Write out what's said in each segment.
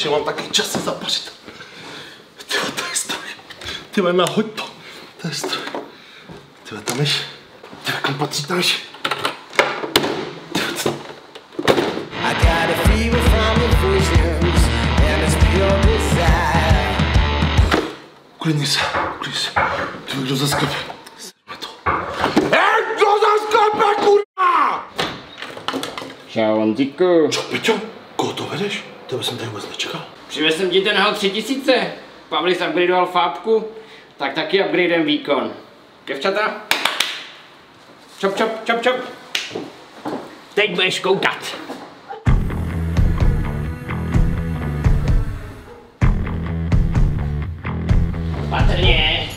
konečně mám taky čas se zapařit. Tyhle, to je stroj. Tyhle, nahoď to. To je stroj. Tyhle, tam ješ. Tyhle, kam patří ta myš? Uklidni se, uklidni se. Tyhle, kdo zasklepě? Sedme to. Kdo zasklepě, kurva! Čau, Honzíku. Čau, Peťo. Koho to vedeš? Tebe jsem tady vůbec nečekal. Přivez jsem ti ten HAL 3000. Pavlis upgradeoval fábku, tak taky upgradem výkon. Kevčata? Čop, čop, čop, čop. Teď budeš koukat. Patrně.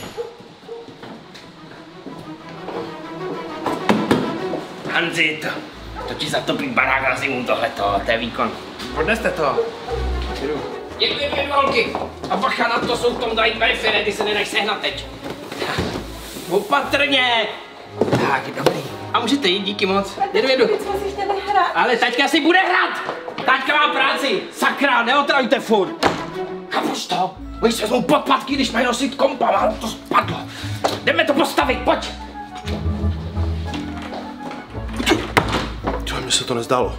Hanzi, to ti zatopí barák na zimu tohleto, to je výkon. Odneste to. Děkuji, holky. A bacha na to, jsou v tom dají Wi-Fi, ty se nedají sehnat teď. Opatrně. Tak, dobrý. A můžete jít, díky moc. Jedu. Ale taťka si bude hrát. Taťka má práci. Sakra, neotravujte furt. Kapuš to. Oni se vezmou podpatky, když mají nosit kompa, ale to spadlo. Jdeme to postavit, pojď. Mně se to nezdálo.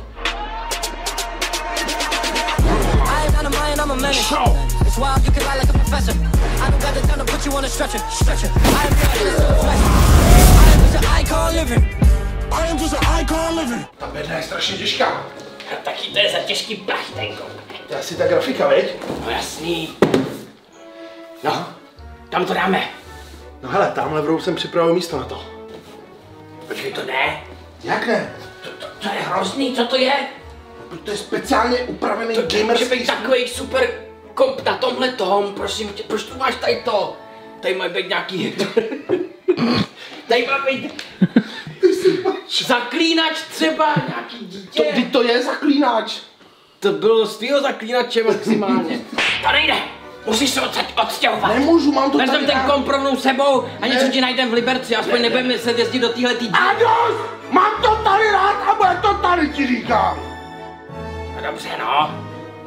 Ta bedna je strašně těžká. Taky to je za těžký plach, tenko. To je asi ta grafika, veď? No jasný. No, tam to dáme. No hele, tamhle v rohu jsem připravil místo na to. Počkej, to ne. Jak ne? To je hrozný, co to je? To je speciálně upravený To gamerský... může být takový super komp na tomhle tom, prosím tě, proč tu máš tady to? Tady mají být nějaký... Tady má být... Zaklínač třeba, nějaký dítě. To je zaklínač. To bylo z tvýho zaklínače maximálně. To nejde, musíš se odstěhovat. Nemůžu, mám to tady vezmem ten komp rovnou sebou a něco ti najdem v Liberci, aspoň nebudeme se jezdit do téhletý díky. Ados! Mám to tady rád a bude to tady, ti říkám. No dobře, no.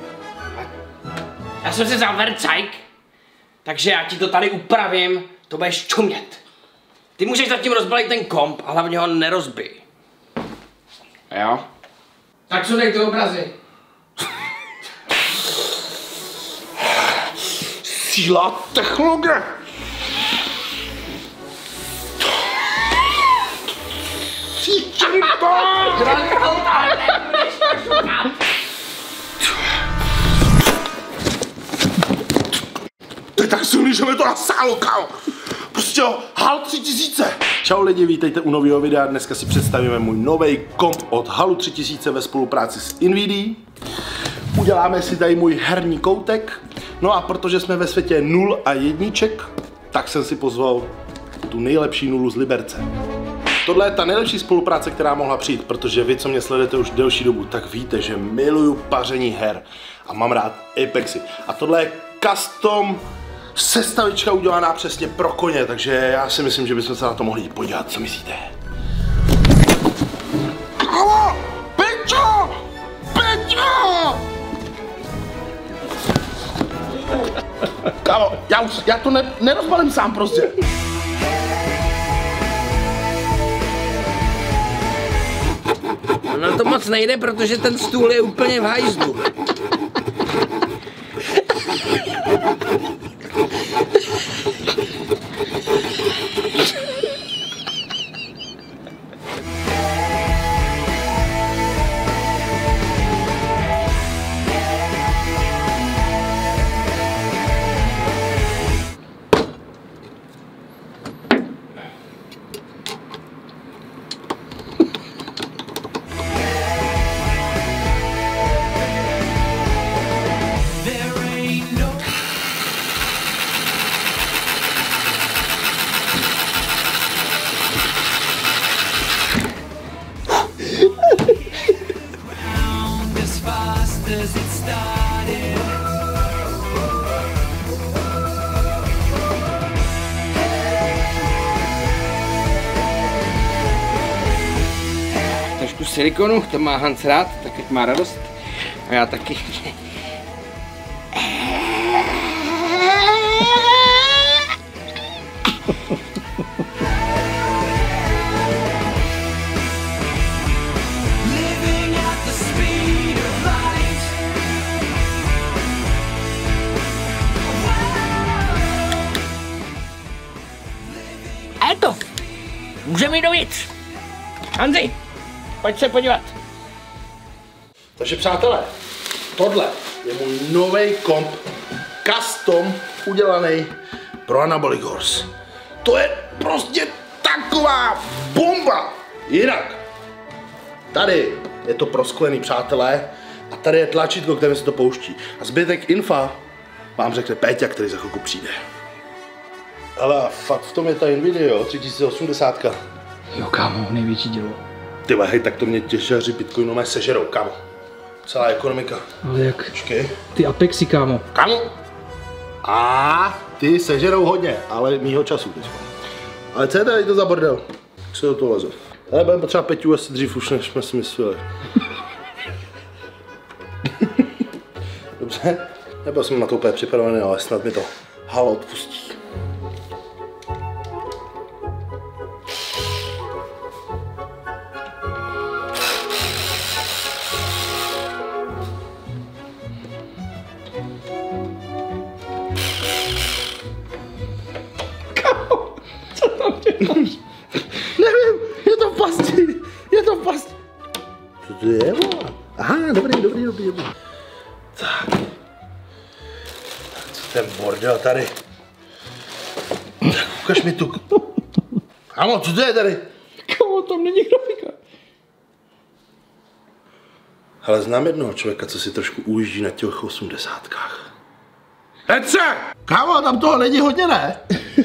Já jsem si vzal vercajk, takže já ti to tady upravím, to budeš čumět. Ty můžeš zatím rozbalit ten komp a hlavně ho nerozbij. Jo? Tak co dej ty obrazy. Síla technologie. To je tak silný, že mi to nasálo, kámo. Prostě jo, HAL 3000. Čau lidi, vítejte u nového videa. Dneska si představíme můj nový komp od HALu 3000 ve spolupráci s Nvidií. Uděláme si tady můj herní koutek. No a protože jsme ve světě 0 a jedniček, tak jsem si pozval tu nejlepší nulu z Liberce. Tohle je ta nejlepší spolupráce, která mohla přijít, protože vy, co mě sledujete už delší dobu, tak víte, že miluju paření her a mám rád Apexy. A tohle je custom sestavička udělaná přesně pro koně, takže já si myslím, že bychom se na to mohli podívat. Co myslíte? Halo! Peťo! Peťo! Kámo, já to nerozbalím sám prostě. No to moc nejde, protože ten stůl je úplně v hajzlu. Silikonu, to má Hans rád, tak ať má radost. A já taky. Můžeme jít dovnitř. Hanzi, pojď se podívat. Takže přátelé, tohle je můj nový komp, custom udělaný pro Anabolic Horse. To je prostě taková bomba! Jinak, tady je to prosklený, přátelé, a tady je tlačítko, které se to pouští. A zbytek infa vám řekne Péťa, který za chvilku přijde. Ale fakt v tom je ta Nvidia, 3080. Jo, kámo, největší dělo. Ty hej, tak to mě těžaři bitcoinové sežerou, kámo. Celá ekonomika. Ale jak? Počkej. Ty Apexy, kámo. Kámo. A ty sežerou hodně, ale mýho času teď. Ale co je tady to za bordel? Jak se do toho leze? Tady budeme potřeba Peťu asi dřív už, než jsme si mysleli. Dobře, nebyl jsem na to úplně připravený, ale snad mi to Halo odpustí. Nevím, je to v pasti, je to v pasti. Co to je? Aha, dobrý. Tak. Co ten bordel tady? Tak ukaž mi tu. Kámo, co to je tady? Kámo, tam není grafika. Ale znám jednoho člověka, co si trošku ujíždí na těch 80kách. Petře! Kámo, tam toho není hodně, ne?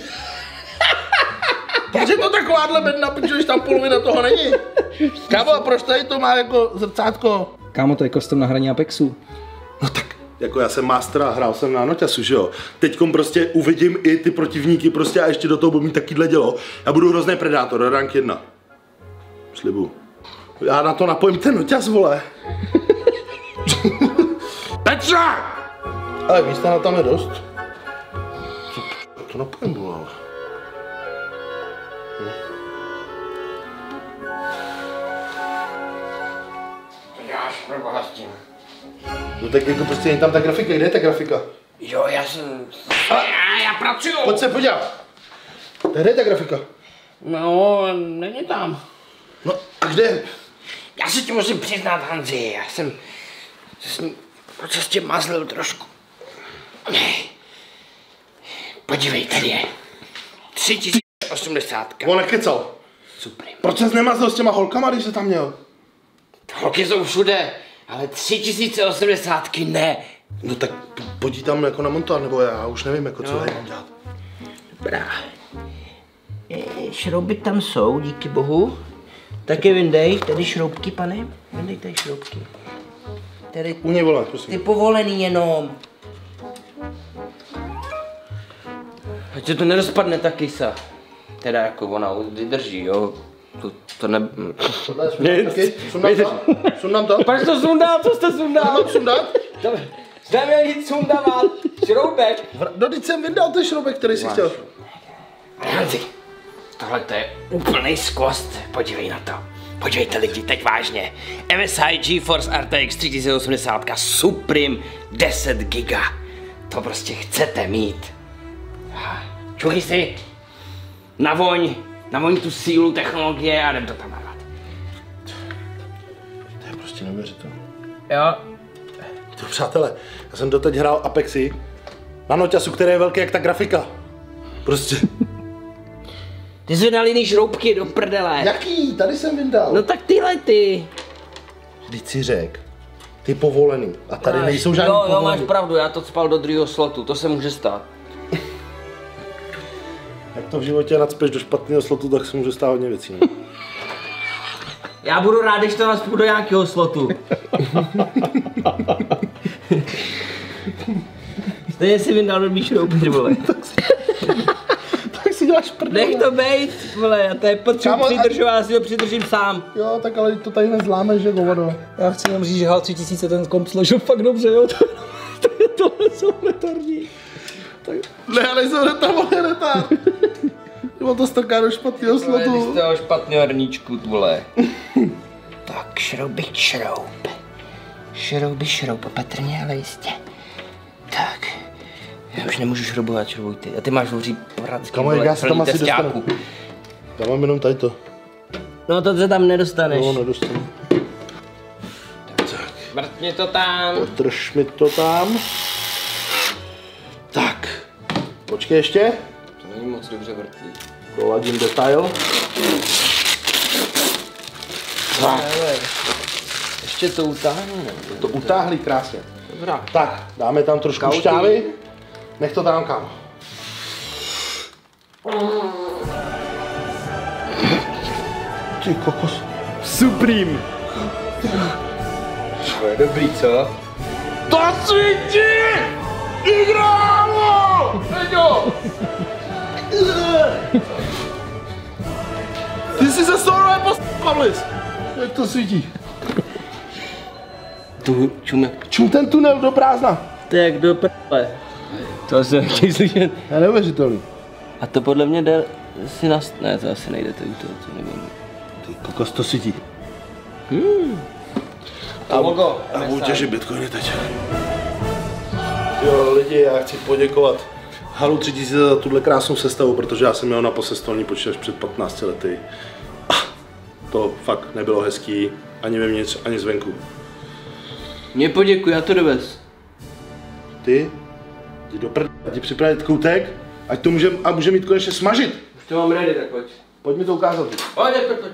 Proč je to takováhle bedna, protože tam polovina toho není? Kámo, a proč tady to má jako zrcátko? Kámo, to je custom na hraní Apexu. No tak, jako já jsem master a hrál jsem na noťasu, že jo? Teďkom prostě uvidím i ty protivníky prostě a ještě do toho budu mít takovýhle dělo. Já budu hrozný predátor, rank 1. Slibuju. Já na to napojím ten noťas, vole. Petře! Ale místa na tam je dost. Co to napojím, vole? No tak jako prostě není tam ta grafika, kde je ta grafika? Jo, já pracuju. Pojď se podívat. Kde je ta grafika? No, není tam. No a kde je? Já si ti musím přiznat, Hanzi, já jsem po cestě mazlil trošku. Podívej, tady je 3080. On nekecal. Super. Proč ses nemazl s těma holkama, když jsi tam měl? Holky jsou všude, ale 3080 ne. No tak pojď tam jako na montoár, nebo já už nevím, jako co tady mám dělat. Dobrá. Šrouby tam jsou, díky bohu. Taky vyndej, tady šroubky, pane. Vyndej tady šroubky. Tady U něj volá, prosím. ty povolený jenom. Ať se to nerozpadne ta kysa. Teda jako ona vydrží, jo. To ne... Tohle je taky. Sundám to. Proč to sundal? Co jste sundal? Mám sundat? Jste měl jít sundavat šroubek. No teď jsem vyndal ten šroubek, který jsi chtěl. Hanzi, tohle to je úplný skvost. Podívej na to. Podívejte lidi, teď vážně. MSI GeForce RTX 3080 Supreme 10 GB. To prostě chcete mít. Čuchni si. Navoň tu sílu technologie a jdem to tam narvat. To je prostě neuvěřitelné. Jo. To přátelé, já jsem doteď hrál Apexy na noťasu, který je velký jak ta grafika. Prostě. Ty jsi vydal jiný šroubky do prdele. Jaký? Tady jsem vyndal. No tak tyhle ty. Vždyť si řek. Ty povolený. A tady nejsou žádný povolený. Jo, máš pravdu, já to cpal do druhého slotu, to se může stát. Jak to v životě nacpeš do špatného slotu, tak se může stát hodně věcí. Ne? Já budu rád, když to nacpu do nějakého slotu. Stejně si vyndal blbý šrouby, vole. Tak si děláš prdele. Nech to bejt, vole, já tady potřebuji přidržovat, já si ho přidržím sám. Jo, tak ale to tady nezlámeš, že govodo. Já chci jenom říct, že HAL 3000 ten komp složil fakt dobře, jo. Tohle jsou retardní. Ne, ale jsou retard. Nebo to strká do špatného slotu. Z toho špatného hrníčku, vole. Tak, šrouby, šroub. Šrouby, opatrně, ale jistě. Tak. Já už nemůžu šroubovat, šroubuj ty. A ty máš hoří poradský, Kamo, já se tam asi dostanu. Já mám jenom tady to. No to se tam nedostaneš. No, nedostanu. Tak. Vrtni to tam. Drž mi to tam. Tak. Počkej ještě. To není moc dobře vrtlý. Doladím detail. Tak. Ještě to utáhne. To utáhli krásně. Dobrá. Tak, dáme tam trošku Kauky. šťávy. Nech to tam kam. Ty kokos. Supreme. To je dobrý, co? To svítí! Igrálo! Peťo! Ty jsi se sorové Pavlis. Jak to svítí? Tu čume. Čum ten tunel do prázdna. To je jak do p***le. To se nechtěj slyšet. To je neuvěřitelný. A to podle mě jde si ne, to asi nejde to nevím. Ty kokos, to svítí. A logo. A budu těžit bitcoiny teď. Jo lidi, já chci poděkovat Halu 3000 za tuhle krásnou sestavu, protože já jsem měl na posestolní počítač před 15 lety. To fakt nebylo hezký, ani vevnitř, ani zvenku. Mě poděkuji, já to dovez. Ty? Jdi do ti připravit koutek, ať to může mít konečně smažit. Už to mám ready, tak pojď. Pojď mi to ukázat. Pojď.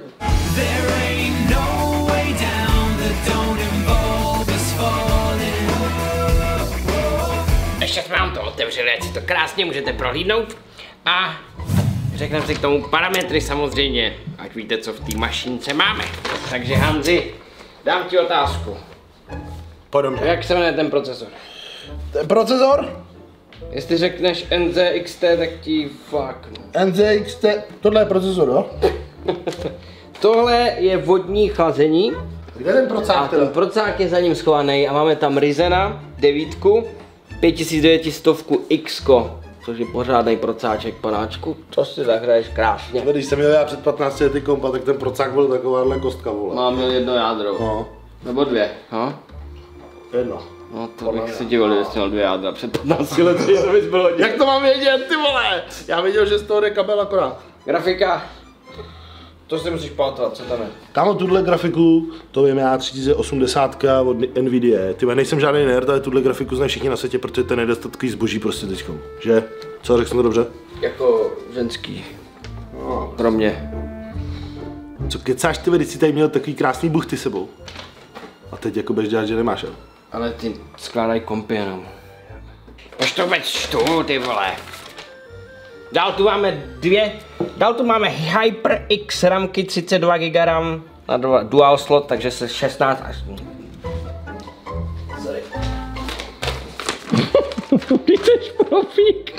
Ještě jsme vám to otevřeli, ať si to krásně můžete prohlídnout. A řekneme si k tomu parametry samozřejmě, ať víte, co v té mašince máme. Takže Hanzi, dám ti otázku. Pojďme. Jak se jmenuje ten procesor? Ten procesor? Jestli řekneš NZXT, tak ti fucknu. NZXT, tohle je procesor, jo? Tohle je vodní chlazení. Kde je ten procák A ten procák je za ním schovaný a máme tam Ryzena 9, 5900 X, což je pořádný procáček, panáčku. To si zahraješ krásně. Když jsem měl já před 15 lety kompa, tak ten procák byl takováhle kostka, vole. Mám měl jedno jádro. No. Nebo dvě, no? Jedno. No to bych si divil, kdyby jsi měl dvě jádra před 15 lety, to bys bylo hodně. Jak to mám vědět, ty vole? Já věděl, že z toho jde kabel akorát. Grafika. To si musíš pamatovat, co tam je. Kámo, tuhle grafiku, to vím já, 3080 od Nvidia. Ty nejsem žádný nerd, ale tuhle grafiku znají všichni na světě, protože to je nedostatkový zboží prostě teďkom. Že? Co, řekl jsem to dobře? Jako ženský. No, pro mě. Co kecáš ty, když jsi tady měl takový krásný buchty sebou? A teď jako budeš dělat, že nemáš, jo? Ale ty skládají kompy jenom. Proč to vůbec čtu, ty vole? Dál tu máme HyperX ramky 32 GB RAM na dual slot, takže se 16 až... Sorry. Ty jsi profík.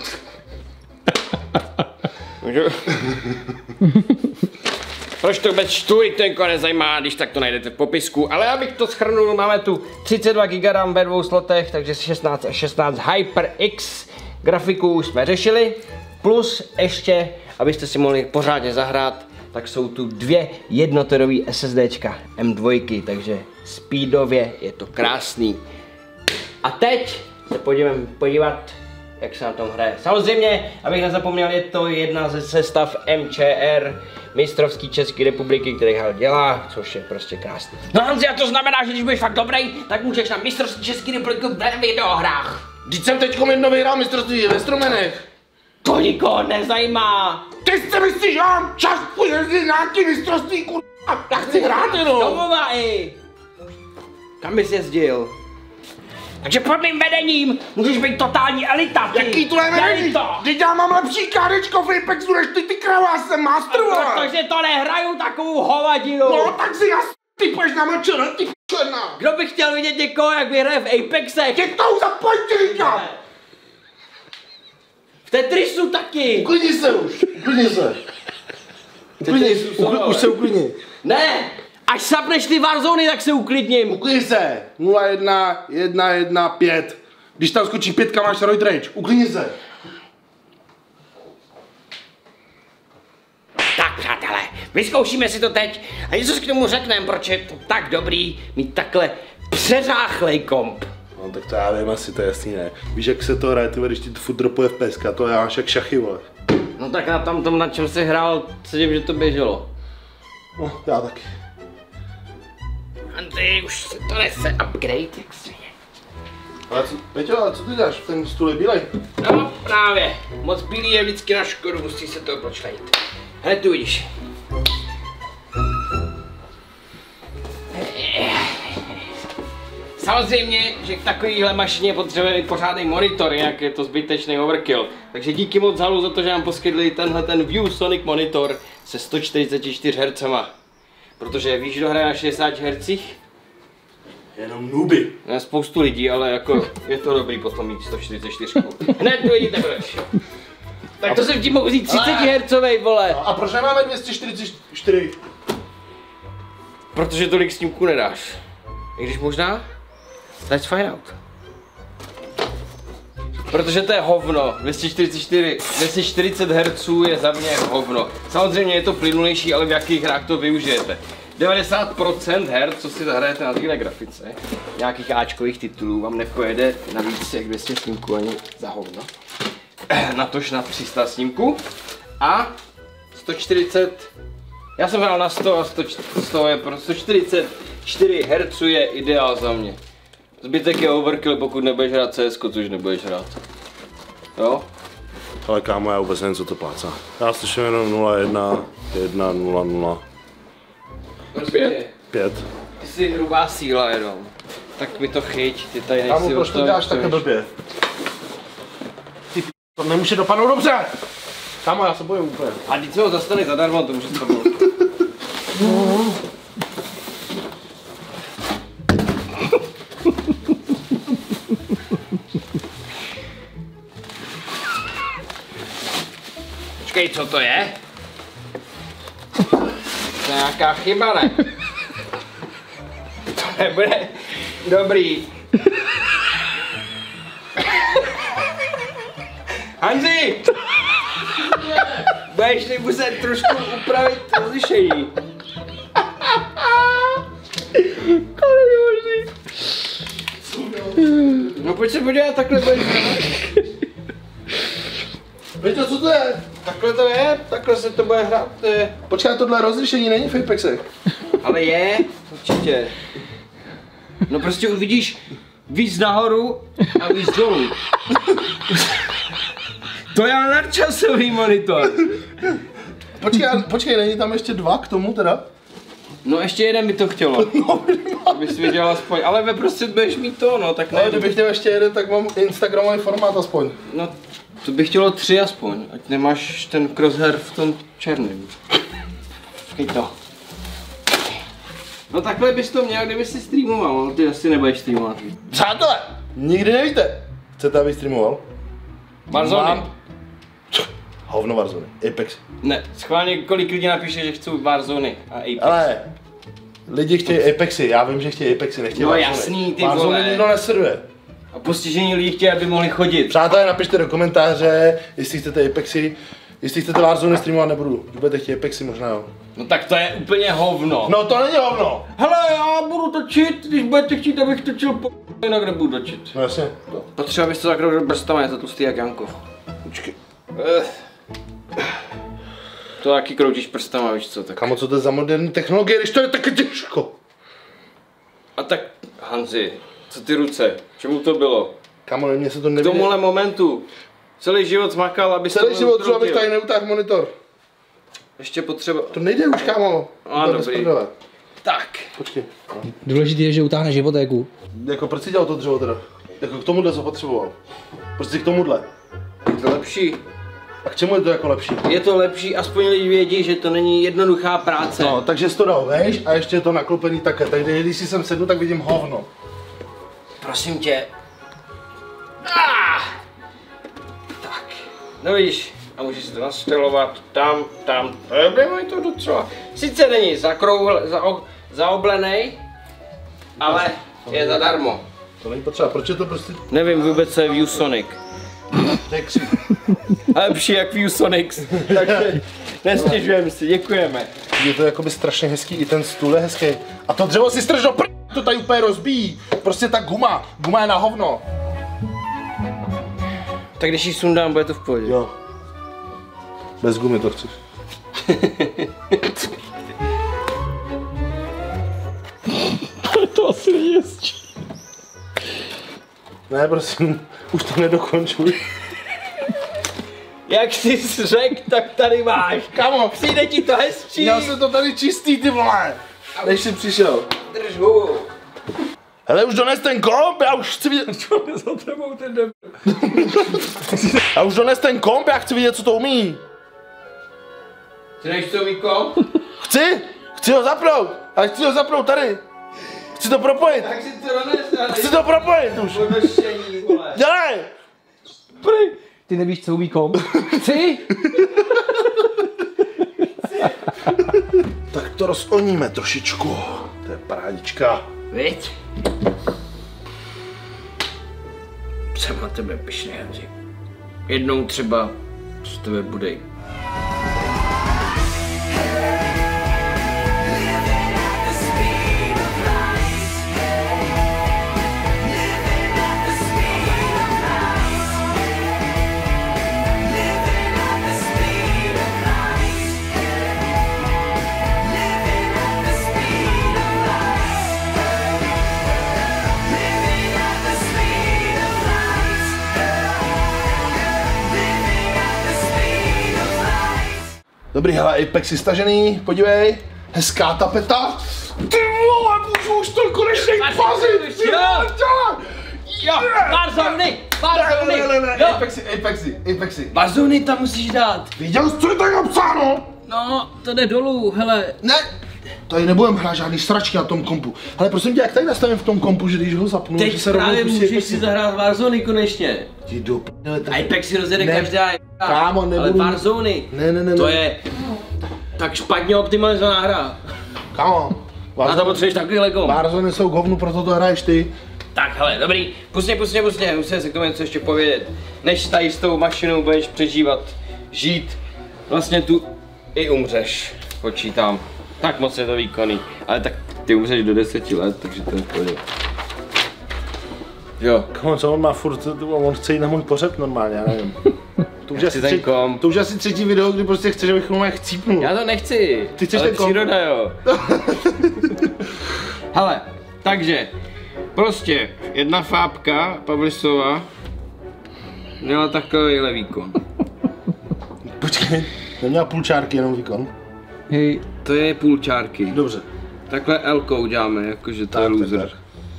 Proč to vůbec čtu, i to někoho nezajímá, když tak to najdete v popisku. Ale abych to shrnul, máme tu 32 GB RAM ve dvou slotech, takže 16 a 16 HyperX. Grafiku už jsme řešili. Plus ještě, abyste si mohli pořádně zahrát, tak jsou tu dvě jednoterový SSDčka M2, takže speedově je to krásný. A teď se podívám podívat, jak se na tom hraje. Samozřejmě, abych nezapomněl, je to jedna ze sestav MČR, mistrovský České republiky, který Hal dělá, což je prostě krásný. No Hanzi, a to znamená, že když budeš fakt dobrý, tak můžeš na mistrovství České republiky v videohrách. Vždyť jsem teďkom jedno vyhrál mistrovství ve Stromenech. To nikoho nezajímá. Ty si myslíš, že mám čas půjde nějaký mistrovství, kurva? Já chci hrát jenom. Domova i. Kam bys jezdil? Takže pod mým vedením můžeš být totální elita, ty. Jaký to je vedení? Vždyť já mám lepší kádečko v Apexu než ty krava, já jsem master, vole. Protože to nehraju takovou hovadinu. No tak si ty půjdeš na mlčer, ty p***na. Kdo by chtěl vidět někoho, jak vyhraje v Apexech? Tě to zapoň, ty říkám. V Tetrisu taky. Uklidni se už, uklidni se. Už se uklidni. Ne, až sapneš ty Warzony, tak se uklidním. Uklidni se. 0-1, 1-1, 5. Když tam skočí 5, máš Roid Rage. Uklidni se. Tak přátelé, vyzkoušíme si to teď a něco si k tomu řekneme, proč je to tak dobrý mít takhle přeřáchlej komp. No tak to já vím, asi to je jasný, ne. Víš, jak se to hraje, ty když ti to furt dropuje FPSka, to já máš jak šachy, vole. No tak na tom, na čem jsi hrál, cítím, že to běželo. No, já taky. Andy, už se to nese upgrade, jak si. Peťo, ale co ty děláš? Ten stůl je bílej. No právě, moc bílý je vždycky na škodu, musí se to počlejit. Hned tu vidíš. Samozřejmě, že k takovýhle mašině potřebuje pořádný monitor, jinak je to zbytečný overkill. Takže díky moc Halu za to, že nám poskytli tenhle ten ViewSonic monitor se 144 Hz. Protože víš, kdo hraje na 60 Hz? Jenom nooby. Ne, spoustu lidí, ale jako je to dobrý potom mít 144. Hned tu vidíte proč. Tak to jsem ti mohl říct 30 Hz, vole. A proč nemáme 244? Protože tolik snímků nedáš. I když možná? Let's find out. Protože to je hovno. 240 Hz je za mě hovno. Samozřejmě je to plynulejší, ale v jakých hrách to využijete. 90% her, co si zahrajete na téhle grafice, nějakých áčkových titulů, vám nepojede na víc jak 200 snímků ani za hovno. Natož na 300 snímků. A 140, já jsem hrál na 100 a 100 je pro 144 Hz je ideál za mě. Zbytek je overkill, pokud nebudeš hrát CS, což nebudeš hrát. Jo? Ale kámo, já vůbec nevím, co to plácá. Já slyším jenom 0,1, 1, 0, 0. 5. Ty jsi hrubá síla jenom. Tak mi to chyť, ty tady nejsi. Kámo, proč to děláš takhle blbě? Ty to nemůže dopadnout dobře! Kámo, já se bojím úplně. A teď se ho zastane zadarmo, to může spadnout. Počkej, co to je? To je nějaká chyba, ne? To nebude dobrý. Hanzi! Budeš si muset trošku upravit rozlišení. Ale nemožný. No pojď se podívat, takhle budeš. Peťo, co to je? Takhle to je, takhle se to bude hrát. Počkej, tohle rozlišení není v Apexech. Ale je, určitě. No prostě uvidíš víc nahoru a víc dolů. To je nadčasový monitor. Počkej, není tam ještě 2 k tomu teda? No ještě jeden by to chtělo. Abys viděl aspoň, ale ve prostřed budeš mít to, no tak ne. Ale kdybych měl ještě jeden, tak mám instagramový formát aspoň. No to bych chtělo 3 aspoň, ať nemáš ten crosshair v tom černém. Počkej to. No takhle bys to měl, kdyby si streamoval, no ty asi nebudeš streamovat. Přátelé, nikdy nevíte. Chcete, abych streamoval? Warzone. Hovno Warzone, Apex. Ne, schválně kolik lidí napíše, že chcou Warzone a Apex. Ale lidi chtějí Apexy, já vím, že chtějí Apexy, nechtějí No Warzone. jasný, ty Warzone vole. nikdo nesleduje. A postižení lidí chtějí, aby mohli chodit. Přátelé, napište do komentáře, jestli chcete Apexy. Jestli chcete Warzone streamovat, nebudu. Když budete chtít Apexy, možná jo. No tak to je úplně hovno. No to není hovno. Hele, já budu točit, když budete chtít, abych točil jinak nebudu točit. No jasně. Potřeba bys to zakroužil brstama, je to tlustý jak Jankov. Počkej. To taky kroutíš prstama, víš co, tak. Kamo, co to je za moderní technologie, když to je taky těžko? A tak, Hanzi, co ty ruce, čemu to bylo? Kamo, mně se to K nevíde. tomuhle momentu. Celý život zmakal, aby Celý život třeba abych tady neutáhl monitor. Ještě potřeba. To nejde už, kámo. A, To je dobrý. bez prdele. Tak. Počkej. Důležité je, že utáhneš hypotéku. Jako proč jsi dělal to dřevo teda? Jako k tomuhle co potřeboval? Proč jsi k tomuhle? Je to lepší. A k čemu je to jako lepší? Je to lepší, aspoň lidi vědí, že to není jednoduchá práce. No, takže jsi to dal vejš a ještě je to naklopený také. Takže když si sem sednu, tak vidím hovno. Prosím tě. Tak. No víš, a můžeš si to nastelovat tam. Mají to docela. Sice není zaoblenej, ale je zadarmo. To není potřeba, proč je to prostě Nevím vůbec, co je ViewSonic. texty? Lepší jak ViewSonic, takže nestěžujeme si, děkujeme. Je to jakoby strašně hezký, i ten stůl je hezký. A to dřevo si strž do to tady úplně rozbíjí. Prostě ta guma je na hovno. Tak když ji sundám, bude to v pohodě. Jo. Bez gumy to chceš. To asi nejezdí. Ne, prosím, už to nedokončuj. Jak jsi řekl, tak tady máš. Kamo, Přijde ti to hezčí. měl jsem to tady čistý, ty vole. Než jsi přišel. Drž hubu. Hele, už dones ten komp, já už chci vidět. Za tebou ten debil. Já už dones ten komp, já chci vidět, co to umí. Ty než to Míko? Chci ho zapnout, ale chci ho zapnout tady. Chci to propojit. Tak si to dones. Chci to propojit už. Podnošení, vole. Dělej. Ty nevíš, co umí komp? Chci? Tak to rozoníme trošičku. To je parádička. Viď? Jsem na tebe pyšný, Hanzi. Jednou třeba z tebe bude. Dobrý, hele, Apex je stažený, podívej. Hezká tapeta. Ty vole, můžu už to konečně pazit. Jo, Warzone, Warzone, Ne, jo. Apexy. Warzone tam musíš dát. Viděl jsi, co je tak napsáno? No, to jde dolů, hele. Ne, tady nebudem hrát žádný sračky na tom kompu. Ale prosím tě, jak tady nastavím v tom kompu, že když ho zapnu, že Teď se rovnou právě pustí můžeš Apexy? si zahrát Warzone konečně. Ti do p***le, tak... Apex si rozjede Ne, každá, kámo, ale nebudu- Warzone, Ne. to je tak špatně optimalizovaná hra. Kámo, Na to potřebuješ takový Lego. Warzone jsou govnu, proto to hraješ ty. Tak hele, dobrý, pusně, musím se k tomu něco ještě povědět. Než tady s tou mašinou budeš přežívat, žít, vlastně tu i umřeš, počítám. Tak moc je to výkonný, ale tak ty umřeš do 10 let, takže to je v pohodě. Jo. Kámo, co on má furt, on chce jít na můj pořeb normálně, já nevím. To už, Chci ten komp. to už asi třetí video, kdy prostě chce, že bych ho chcípnul. Já to nechci, Ty chceš ale ten komp? příroda jo. Hele, takže, prostě jedna fábka Pavlisova měla takovýhle výkon. Počkej, neměla půlčárky, jenom výkon. Hej, To je půl čárky. Dobře. Takhle L-kou děláme, jakože to je loser.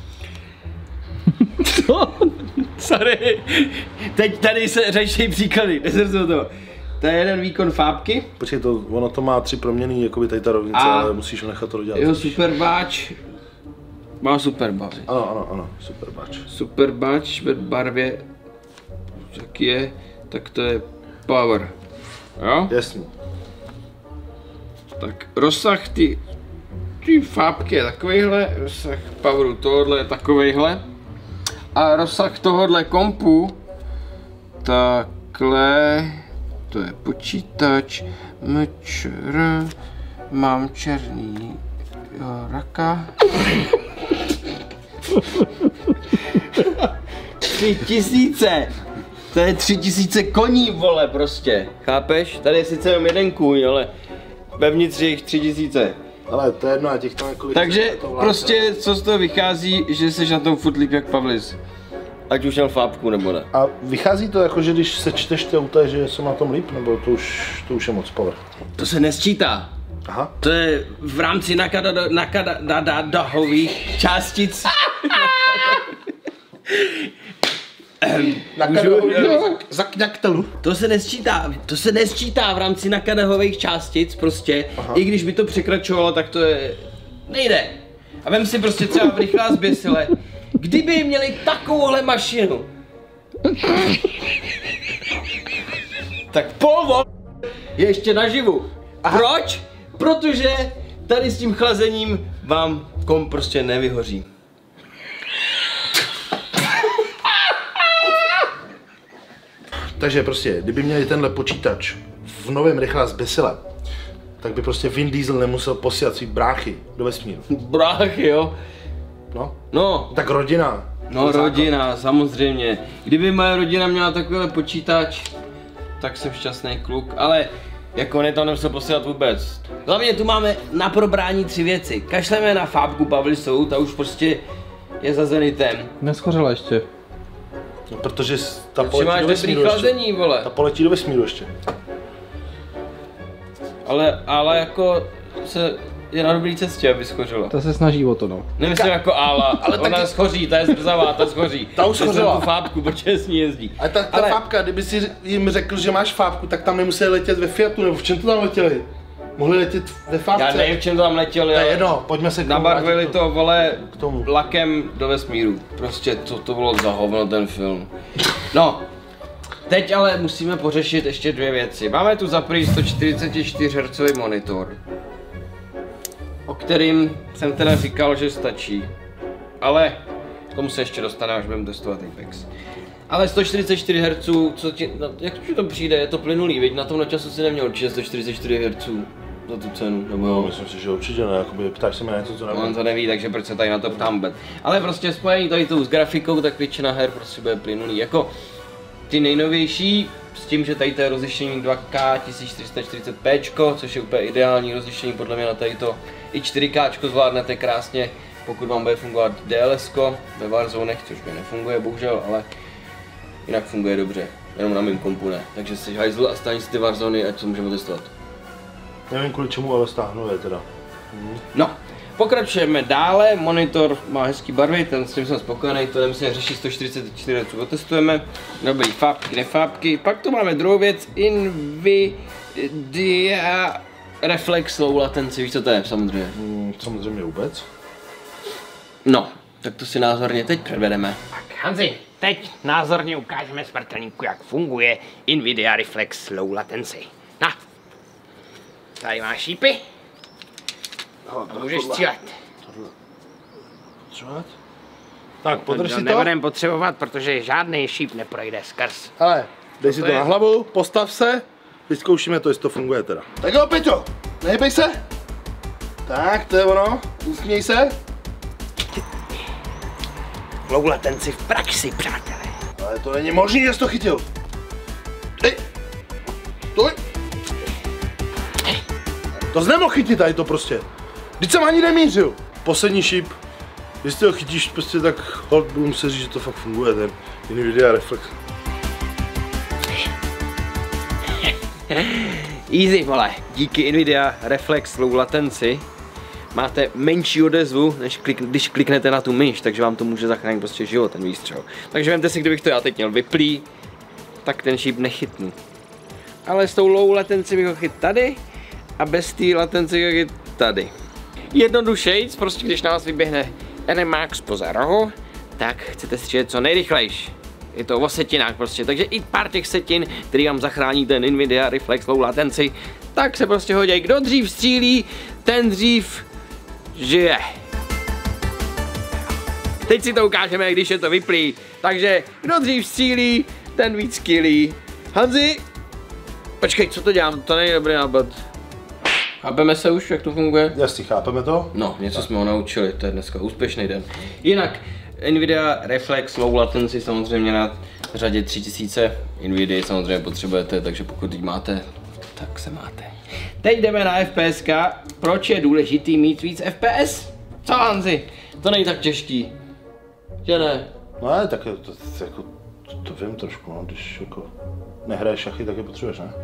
co? Sorry, teď tady se řeší příklady, nezrzu to. To je jeden výkon fábky. Počkej, ono to má 3 proměny, jakoby tady ta rovnice, ale musíš ho nechat to dodělat. Jeho superbáč má superbázy. Ano, super bač. Superbáč ve barvě, jaký je, tak to je power. Jo? Jasný. Tak rozsah ty fábky je takovejhle, rozsah poweru tohohle je takovejhle. A rozsah tohohle kompu, takhle, to je počítač, mčr, mám černý raka. 3000, to je 3000 koní, vole, prostě, chápeš? Tady je sice jenom jeden kůň, ale vevnitř je jich 3000. Ale to je jedno, a těch tam několik... Takže to vládne. prostě, co z toho vychází, že jsi na tom furt líp jak Pavlis. Ať už měl fábku nebo ne. A vychází to jako, že když se čteš ty auta, že jsem na tom líp, nebo to už je moc povrch? To se nesčítá. Aha. To je v rámci nakadahových částic. Za kňaktelu. To se nesčítá v rámci nakadahových částic prostě. Aha. I když by to překračovalo, tak to je... nejde. A vem si prostě třeba v rychlá zběsile, kdyby měli takovouhle mašinu, tak polvo je ještě naživu. Proč? Protože tady s tím chlazením vám komp prostě nevyhoří. Takže prostě, kdyby měli tenhle počítač v novém rychlá zběsile, tak by prostě Vin Diesel nemusel posílat svý bráchy do vesmíru. Bráchy, jo? No. Tak rodina. No rodina, samozřejmě. Kdyby moje rodina měla takovýhle počítač, tak jsem šťastný kluk, ale Jako ne, tam nemusel posílat vůbec. Hlavně tu máme na probrání 3 věci. Kašleme na fábku, bavili jsou, ta už prostě je za Zenitem. Neschořela ještě. No, protože ta Protože máš dobrý chlazení, vole. Ta poletí do vesmíru ještě. Ale jako je na dobrý cestě, aby schořila. Ta se snaží o to, no. Nemyslím jako ale ona schoří, ta je zrzavá, ta schoří. Ta už schořila. Tu fábku, protože s ní jezdí. A ta fábka, kdyby si jim řekl, že máš fábku, tak tam nemuseli letět ve Fiatu, nebo v čem to tam letěli? Mohli letět ve fábce. Já nevím, v čem to tam letěli, ale jedno, pojďme se nabarvili to, vole, k tomu. Lakem do vesmíru. Prostě co to bylo za hovno ten film. No, teď ale musíme pořešit ještě 2 věci. Máme tu za prvý 144 Hz monitor, o kterým jsem teda říkal, že stačí. Ale k tomu se ještě dostane, až budeme testovat Apex. Ale 144 Hz, jak ti to přijde, je to plynulý, viď? Na tom času si neměl určitě 144 Hz za tu cenu, nebo no, myslím si, že určitě ne, jakoby ptáš se mě něco, co nevím. On to neví, takže proč se tady na to ptám vůbec. Ale prostě spojení tady s grafikou, tak většina her prostě bude plynulý. Jako ty nejnovější, s tím, že tady to je rozlišení 2K 1440p, což je úplně ideální rozlišení podle mě na tady to. I 4K zvládnete krásně, pokud vám bude fungovat DLS ve Warzonech, což mi nefunguje bohužel, ale jinak funguje dobře, jenom na mým kompu ne. Takže si hajzl a stáň si ty Warzony, ať to můžeme testovat. Nevím kvůli čemu, ale stáhnu je teda. No, pokračujeme dále, monitor má hezký barvy, ten s tím jsem spokojený, to nemusíme řešit 144 Hz, otestujeme. Dobrý, fábky, nefábky. Pak tu máme druhou věc, Nvidia Reflex Low Latency, víš co to je samozřejmě? Samozřejmě vůbec. No, tak to si názorně teď předvedeme. Tak Hanzi, teď názorně ukážeme smrtelníku, jak funguje Nvidia Reflex Low Latency. Na, tady máš šípy. Můžeš střílet. Tak, podrž si to. Nebudeme potřebovat, protože žádný šíp neprojde skrz. Hele, dej si to na hlavu, postav se, vyzkoušíme to, jestli to funguje teda. Tak jo, Peťo, nehybej se. Tak, to je ono, usměj se. Low latency v praxi, přátelé. Ale to není možný, že jsi to chytil. Hej, stoj. To jsi nemohl chytit tady to prostě. Vždyť jsem ani nemířil. Poslední šíp. Když ty ho chytíš prostě, tak hold, budu muset říct, že to fakt funguje, ten Nvidia Reflex. Easy, vole. Díky Nvidia Reflex Low Latency máte menší odezvu, než když kliknete na tu myš, takže vám to může zachránit prostě život, ten výstřel. Takže vemte si, kdybych to já teď měl vyplý, tak ten šíp nechytnu. Ale s tou low latency bych ho chyt tady a bez té latency ho chyt tady. Jednodušejc, prostě když na vás vyběhne NMAX poza rohu, tak chcete střílet co nejrychlejší. Je to o setinách prostě, takže i pár těch setin, který vám zachrání ten Nvidia Reflex Low Latency, tak se prostě hodí. Kdo dřív střílí, ten dřív žije. Teď si to ukážeme, když je to vyplý. Takže kdo dřív střílí, ten víc killí. Hanzi, počkej, co to dělám, to není dobrý nápad. Chápeme se už, jak to funguje? Jasně, chápeme to? No, něco jsme ho naučili, to je dneska úspěšný den. Jinak, Nvidia Reflex Low Latency samozřejmě na řadě 3000. Nvidia samozřejmě potřebujete, takže pokud ji máte, tak se máte. Teď jdeme na FPSka. Proč je důležitý mít víc FPS? Co, Hanzi? To není tak těžký. Že ne? No ale tak to vím trošku, no, když jako nehraješ šachy, tak je potřebuješ, ne?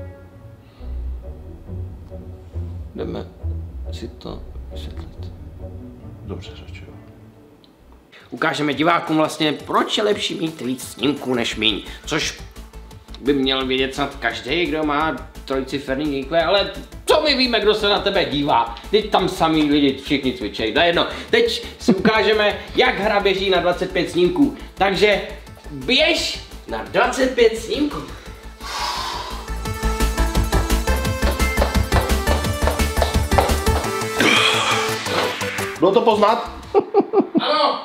Jdeme si to vysvětlit. Dobře řeči, jo. Ukážeme divákům vlastně, proč je lepší mít víc snímků než míň, což by měl vědět snad každý, kdo má trojciferný gameplay, ale co my víme, kdo se na tebe dívá, teď tam samý lidi všichni cvičejí, jedno. Teď si ukážeme, jak hra běží na 25 snímků, takže běž na 25 snímků. Bylo to poznat? Ano!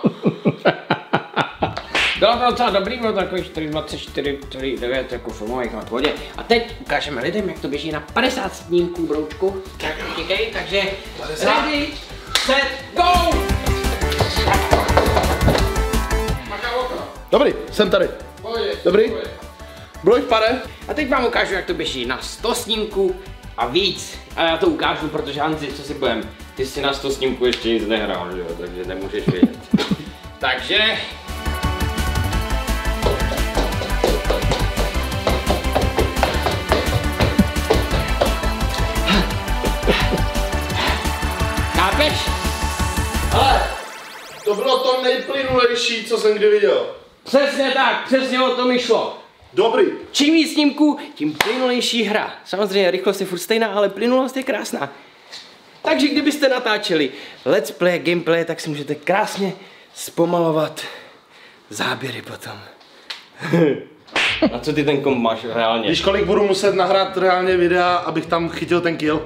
Bylo to docela dobrý, bylo to takový 4,24,9 jako filmových na vodě. A teď ukážeme lidem, jak to běží na 50 snímků, broučku. Tak utíkej, takže ready, set, go! Dobrý, jsem tady. Dobrý? Broď, pane. A teď vám ukážu, jak to běží na 100 snímků a víc. A já to ukážu, protože Hanzi, co si budem, ty si na 100 snímku ještě nic nehrál, že jo, takže nemůžeš vědět. Takže... Chápeš? Ale to bylo to nejplynulejší, co jsem kdy viděl. Přesně tak, přesně o tom mi šlo. Dobrý. Čím víc snímků, tím plynulejší hra. Samozřejmě rychlost je furt stejná, ale plynulost je krásná. Takže kdybyste natáčeli let's play, gameplay, tak si můžete krásně zpomalovat záběry potom. A co ty ten komp máš reálně? Víš, kolik budu muset nahrát reálně videa, abych tam chytil ten kill?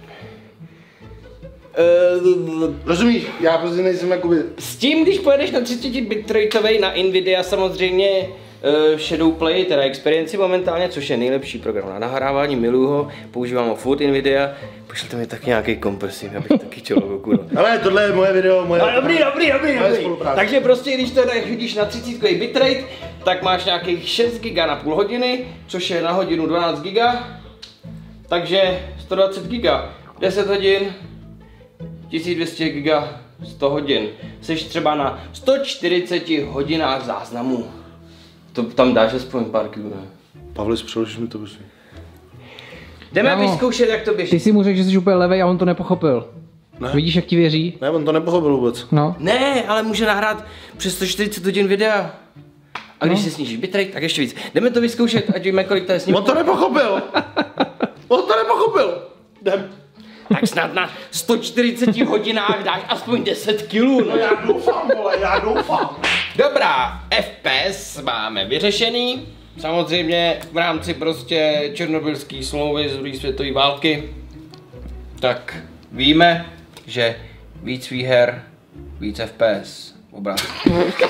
Rozumíš? Já prostě nejsem jakoby... S tím, když pojedeš na 30 bitrateovej na Nvidia, samozřejmě Shadowplay, teda Experience momentálně, což je nejlepší program na nahrávání, miluju ho, používám ho furt Nvidia, pošlete mi tak nějaký kompresím, abych taky chtěl logo. Ale tohle je moje video, moje... Ale dobrý. Takže prostě, když teda chodíš na 30 bitrate, tak máš nějakých 6 GB na půl hodiny, což je na hodinu 12 GB, takže 120 GB, 10 hodin, 1200 GB, 100 hodin. Jseš třeba na 140 hodinách záznamů. To tam dáš aspoň pár kg, ne? Pavlis, přeložíš mi to prosím. Jdeme vyzkoušet, jak to běží. Ty si mu řekl, že jsi úplně levej a on to nepochopil. Ne. Vidíš, jak ti věří? Ne, on to nepochopil vůbec. No. Ne, ale může nahrát přes 140 hodin videa. A když si snížíš bitrate, tak ještě víc. Jdeme to vyzkoušet, ať víme, kolik to je snímku. On to nepochopil. On to nepochopil. Jdem. Tak snad na 140 hodinách dáš aspoň 10 kg. No já doufám, vole, já doufám. Dobrá, FPS máme vyřešený. Samozřejmě v rámci prostě černobylské smlouvy z druhé světové války. Tak víme, že víc výher, víc FPS. Obrázky.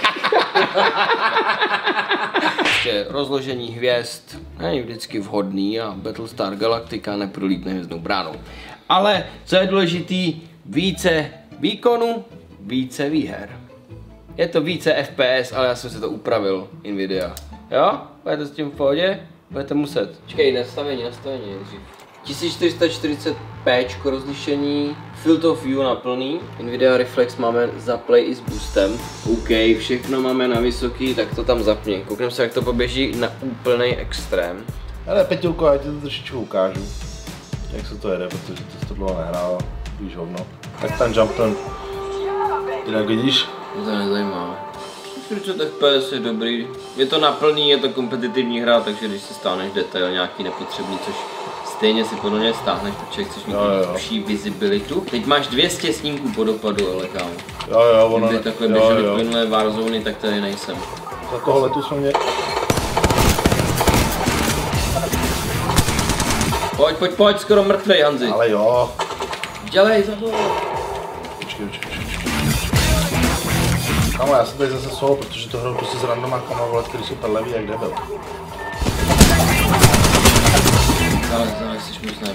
Ještě rozložení hvězd není vždycky vhodný a Battlestar Galactica neprolítne hvězdnou bránou. Ale co je důležitý, více výkonu, více výher. Je to více FPS, ale já jsem si to upravil Nvidia. Jo? Budete s tím v pohodě? Budete muset. Čekej, nastavení nejdřív. 1440p rozlišení, Field of View na plný, Nvidia Reflex máme za play i s boostem. OK, všechno máme na vysoký, tak to tam zapni. Koukneme se, jak to poběží na úplný extrém. Ale Peťulko, já ti to trošičku ukážu. Jak se to jede, protože ty jsi to dlouho nehrála. Víš hovno. Tak ten jump ten. Jak vidíš? Mě to nezajímá. 40 FPS je dobrý. Je to na plný, je to kompetitivní hra, takže když si stáneš detail nějaký nepotřebný, což stejně si podle mě stáhneš, protože chceš mít lepší visibilitu. Teď máš 200 snímků po dopadu, ale kámo. Jo, ono kdyby takhle běžely plynulé Warzony, tak tady nejsem. Za toho letu jsme mě... Pojď, skoro mrtvej, Hanzi. Ale jo. Dělej za to. Počkej. Kámo, já jsem tady zase solo, protože to hraju prostě s randomákama, vole, který jsou perlevý jak debil. Ale jsi možná.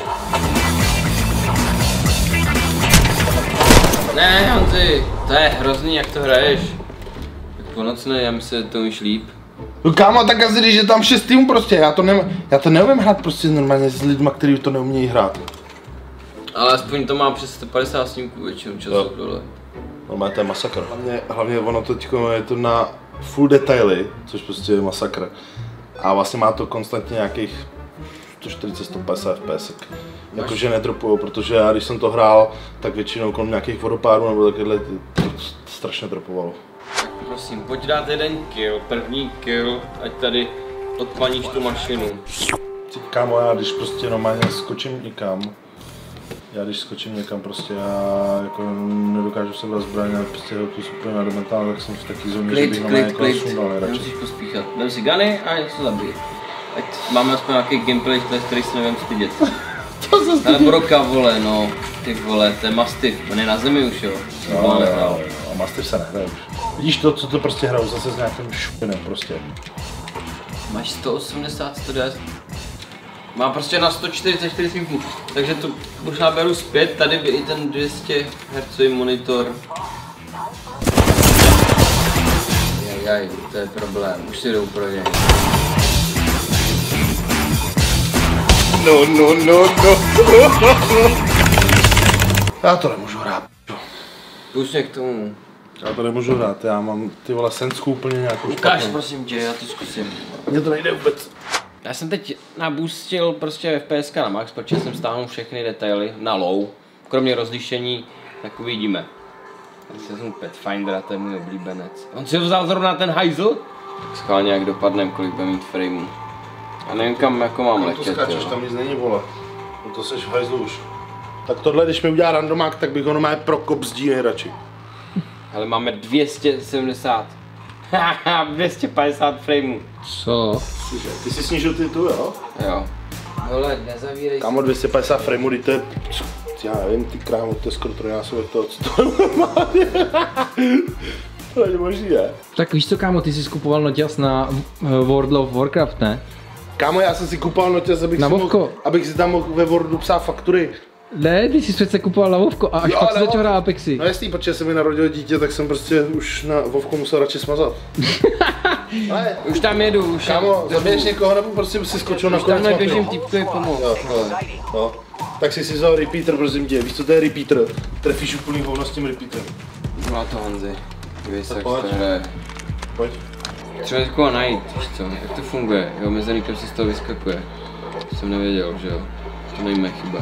Ne, Hanzi, to je hrozný, jak to hraješ. Tak ponocnej, já myslím, že to umíš líp. No kámo, tak asi když je tam 6 týmů prostě, já to neumím hrát prostě normálně s lidma, kteří to neumějí hrát. Ale aspoň to má přes 150 snímků většinou času dole. No, to je masakr. Hlavně ono teďko je to na full detaily, což prostě je masakr. A vlastně má to konstantně nějakých 140-150 FPS. Jakože nedropujou, protože já když jsem to hrál, tak většinou kolem nějakých vodopádů nebo takovéhle to strašně dropovalo. Prosím, pojď dát jeden kill, první kill, ať tady odpaníš tu mašinu. Kámo, já když prostě normálně skočím někam, prostě já jako nedokážu sebrat zbraně, prostě tu super na mentálně, tak jsem v taký zóně, že bych normálně jako sundal nejradši. Nemusíš pospíchat, dám si guny a něco zabij. Ať máme aspoň nějaký gameplay, který si nevím stydět. Ale broka, vole, no, ty vole, to je Mastiff, on je na zemi už, jo. No, a Mastiff se nehraje už. Vidíš to, co to prostě hrajou zase s nějakým šupinem prostě. Máš 180, 110. Má prostě na 144 snímků, takže to možná beru zpět, tady by i ten 200 Hz monitor. Jaj, to je problém, už si jdou pro něj. Já to nemůžu hrát. Půjď k tomu. Já to nemůžu hrát, já mám ty vole sensku úplně nějakou Ukáž špatnou. prosím tě, já to zkusím. Mně to nejde vůbec. Já jsem teď nabustil prostě FPSK na max, protože jsem stáhnul všechny detaily na low. Kromě rozlišení, tak uvidíme. Já si vezmu Pathfindera, to je můj oblíbenec. On si ho vzal zrovna ten hajzl? Tak schválně jak dopadnem, kolik bude mít frameů. A nevím kam jako mám To letět, skáčeš, jo. tam nic není, vole. No to seš v hajzlu už. Tak tohle, když mi udělá randomák, tak bych ho normálně prokop zdí nejradši. Ale máme 270. Haha, 250 frameů. Co? Ty jsi snížil ty tu, jo? Jo. Hele, nezavírej Kámo, 250 frameů, to je... Já nevím, ty krámo, to je skoro trojnásobek toho, co to je. To není možný, ne? Tak víš co, kámo, ty jsi skupoval noťas na World of Warcraft, ne? Kámo, já jsem si kupoval noťas, abych si tam mohl ve Wordu psát faktury. Ne, ty jsi přece kupoval na Vovko a až Jo, pak si no. začal hrát Apexy. No jasný, protože se mi narodilo dítě, tak jsem prostě už na Vovku musel radši smazat. Ale, Už tam jedu, už kámo, zabiješ někoho nebo prostě si skočil na Už konec tamhle mapy? běžím týpkovi pomoct. No. Tak si vzal repeater, prosím tě. Víš, co to je repeater? Trefíš úplný hovno s tím repeaterem. Má to Honzi. Víš, jak pojď. to hraje. Pojď. Třeba někoho najít, víš co, jak to funguje, jo, mezený kam si z toho vyskakuje. To jsem nevěděl, že jo, to není moje chyba.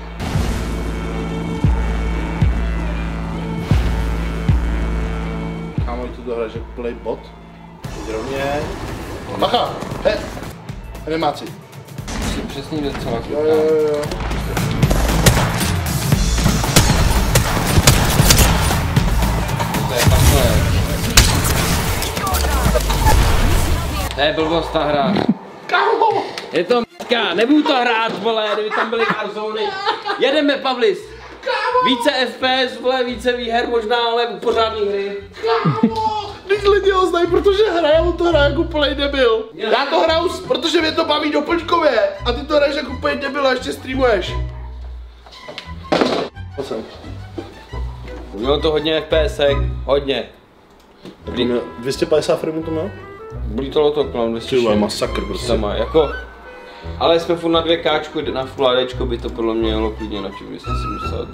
Kámo, tu dohraješ jak play bot. Jď rovně. Bacha! He! Animáci. Jsi přesně docela Jo, jo, jo, jo. to je takhle. To je blbost ta hra. Kámo! Je to m***ka, nebudu to hrát, vole, kdyby tam byly Warzony. Jedeme, Pavlis. Více FPS, vole, více výher možná, ale pořádný hry. Kámo! Když lidi ho znají, protože hrajou, to hraje jako play debil. Já to hraju, protože mě to baví doplňkově. A ty to hraješ jako play debil a ještě streamuješ. Pojď sem. Mělo to hodně FPSek, hodně. 250 frameů to měl? Byli to lotoklam, Ty vole, masakr prostě. Sama, jako, ale jsme furt na 2Kčku, na Full HDčko by to podle mě jelo klidně na 270.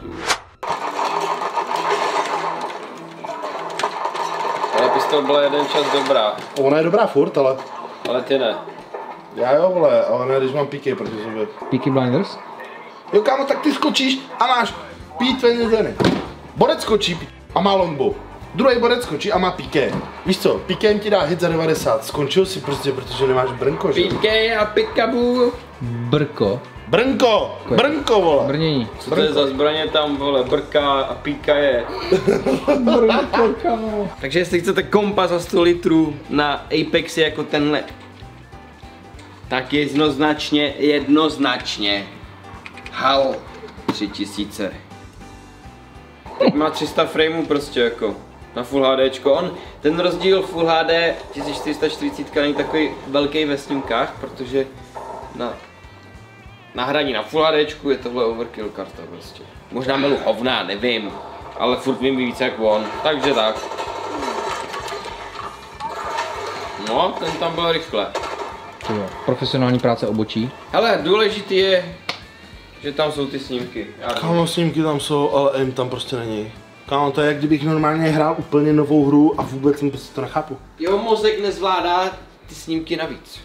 Ale pistol byla jeden čas dobrá, Ona je dobrá furt, ale... ale ty ne. Já jo, vole, ale ne, když mám PK proti sobě. Peaky Blinders? Jo, kámo, tak ty skočíš a máš P20. Borec skočí a má longbow. Druhý borec skočí a má PK. Víš co, PK ti dá hit za 90. Skončil si prostě, protože nemáš brnko, že? PK a Pikabu. Brko. Brnko! Brnko, vole! Brnění. Co to je za zbraně tam, vole, brka a píka je. Brko, kámo. Takže jestli chcete kompa za 100 litrů na Apexy jako tenhle, tak jednoznačně HAL 3000. Teď má 300 frameů prostě jako na Full HDčko. Ten rozdíl Full HD 1440 není takový velký ve snímkách, protože na hraní na Full HDčku je tohle overkill karta prostě. Možná melu hovná, nevím, ale furt vím víc jak on, takže tak. No, ten tam byl rychle. Profesionální práce obočí. Hele, důležitý je, že tam jsou ty snímky. Kámo, snímky tam jsou, ale aim tam prostě není. Kámo, to je jak kdybych normálně hrál úplně novou hru a vůbec prostě to nechápu. Jeho mozek nezvládá ty snímky navíc.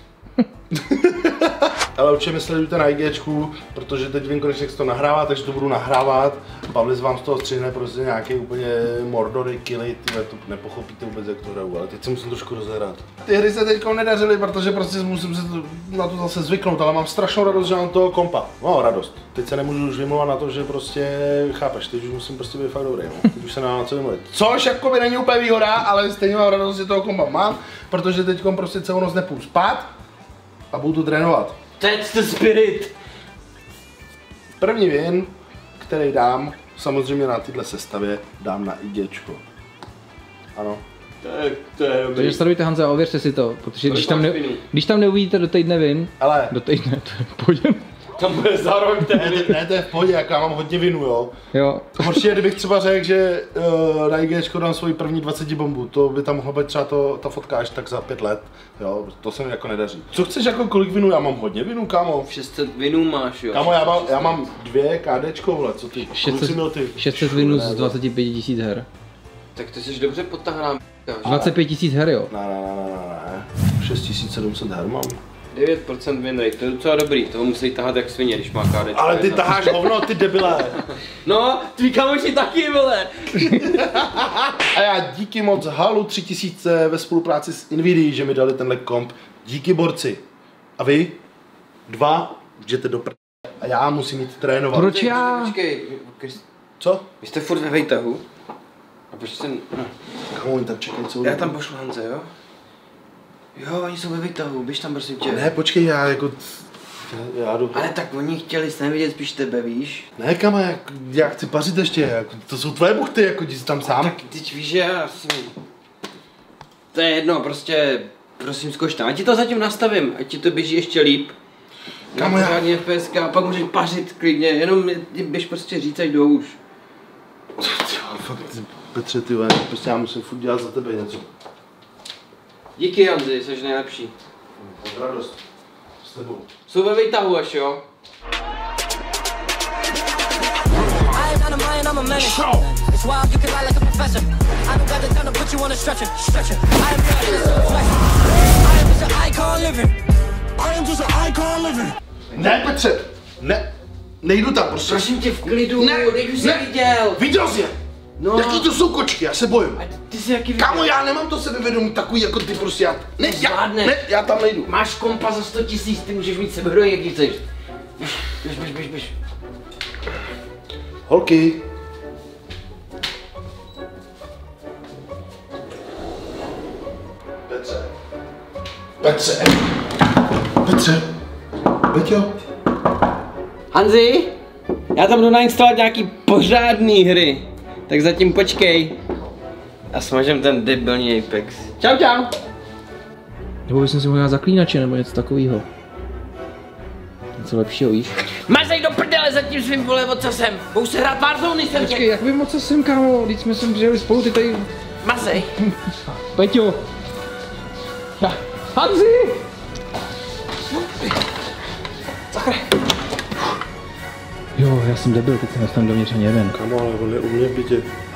Ale určitě mi sledujte na IGčku, protože teď vím konečně, jak se to nahrává, takže to budu nahrávat. Pavlis vám z toho střihne prostě nějaký úplně mordory, killy, tyhle, to nepochopíte vůbec, jak to hraju, ale teď se musím trošku rozehrát. Ty hry se teď nedařily, protože prostě musím se na to zase zvyknout, ale mám strašnou radost, že mám toho kompa. No, radost. Teď se nemůžu už vymlouvat na to, že prostě, chápeš, teď už musím prostě být fakt dobrý, no. Teď už se na co vymluvit. Což jako by není úplně výhoda, ale stejně mám radost, že toho kompa mám, protože teď prostě celou noc nepůjdu spát a budu to trénovat. That's the spirit! První win, který dám, samozřejmě na téhle sestavě, dám na IGčko. Ano. To je dobrý. Takže sledujte Hanze a ověřte si to, protože když tam neuvidíte do týdne win, Ale do týdne, to je pojďme. To bude za rok tehdy. Ne, to je v pohodě, jak já mám hodně vinu, jo. Jo. Horší je, kdybych třeba řekl, že na IGčko dám svoji první 20 bombu, to by tam mohla být třeba ta fotka až tak za 5 let, jo, to se mi jako nedaří. Co chceš, jako kolik vinů? Já mám hodně vinů, kámo. 600 vinů máš, jo. Kámo, já mám 2 KDčko, vole, co ty? 600 vinů z 25 000 her. Tak ty jsi dobře potahaná, 25 000 her, jo. Ne. 6700 her mám. 9% win rate, to je docela dobrý, toho musí tahat jak svině, když má KDčko. Ale ty taháš hovno, ty debile. No, tví kamoši taky, vole. A já díky moc Halu 3000 ve spolupráci s Nvidií, že mi dali tenhle komp. Díky borci. A vy? 2, jděte do a já musím jít trénovat. Proč já? Počkej, Co? vy jste furt ve vejtahu? A proč jste... Kamu, oni tam čekají celou Já dobu. tam pošlu Hanze, jo? Jo, oni jsou ve výtahu, běž tam prosím tě. Ne, počkej, já jako... Já jdu... Ale tak oni chtěli jste nevidět spíš tebe, víš? Ne, kama, já chci pařit ještě, jako, to jsou tvoje buchty, jako jdi si tam sám. Tak teď víš, že já jsem... To je jedno, prostě... Prosím, zkoč tam, ať ti to zatím nastavím, ať ti to běží ještě líp. Kamo, já... Pořádně FPSK, a pak můžeš pařit klidně, jenom běž prostě říct, ať jdou už. Fakt, Petře, ty vole, prostě já musím furt dělat za tebe něco. Díky, Hanzi, jsi nejlepší. Radost. S tebou. Jsou ve výtahu až, jo? It's wild, you can lie like a professor. I don't got the time to put you on a stretcher. I am just an icon living. I am just an icon living. Ne, Petře, ne, nejdu tam, prostě. Prosím tě v klidu, Ne, teď už jsi ne. viděl. Viděl jsi je? No. Jaký to jsou kočky, já se bojím. A ty jsi jaký viděl? Kámo, já nemám to sebevědomí takový jako ty, prostě já, Zvládne. já tam nejdu. Máš kompa za 100 000, ty můžeš mít sebevědomí, jaký chceš. Běž. Holky. Petře. Peťo. Hanzi, já tam jdu nainstalovat nějaký pořádný hry. Tak zatím počkej. A smažem ten debilní Apex. Čau. Nebo bych si mohl dát zaklínače nebo něco takového. Něco lepšího, víš? Mazej do prdele za tím svým vole ocasem. Budou se hrát Warzone, jsem Počkej, jak vím, o co jsem, kámo, teď jsme sem přijeli spolu, ty tady... Mazej. Peťo! Hanzi! Jo, já jsem debil, teď jsem tam dovnitř ani jeden. Kamo, ale on je u mě v bytě.